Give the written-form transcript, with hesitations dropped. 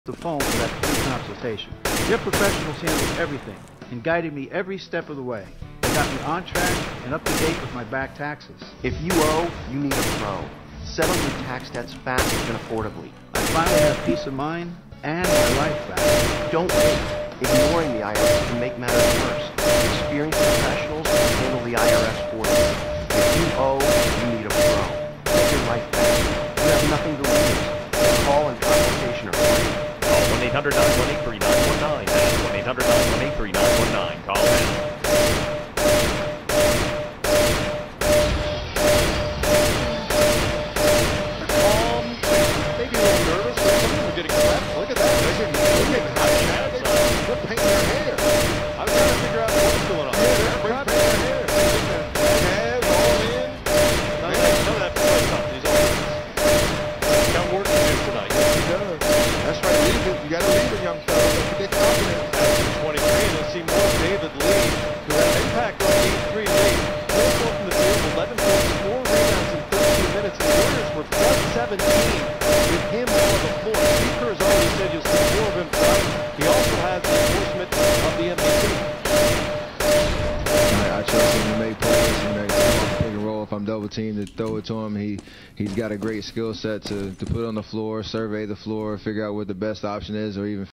the phone for that free consultation. Their professionals handled everything and guided me every step of the way. They got me on track and up to date with my back taxes. If you owe, you need a pro. Settle your tax debts fast and affordably. I finally have peace of mind and my life back. Don't wait. Ignoring the IRS can make matters worse. Experienced professionals can handle the IRS for you. If you owe, you need a pro. Get your life back. You have nothing to lose. Call and consultation are free. Call 1-800-918-3919. That's 1-800-918-3919. Call now. Maybe a little nervous, but some of them are getting clapped. Look at that. They're getting hot shots. They're painting their hair. I'm trying to figure out what's going on. Yeah, they're painting their hair. Calves all in. None of that play tough. He's all in. He's got work to do tonight. Yes, he does. That's right. Leave it. You got to leave it, young fella. Don't get confident. At 23, and you'll see more of David Lee, who had an impact on Game 3 late. 4 points from the field, 11 points, 4 rebounds in 13 minutes. The Warriors were plus 17 with him on the floor. Speaker has already said you'll see more of him tonight. He also has the endorsement of the MVP. I trust him to make plays. Pick and roll. If I'm double teamed, to throw it to him. He's got a great skill set to put on the floor, survey the floor, figure out what the best option is, or even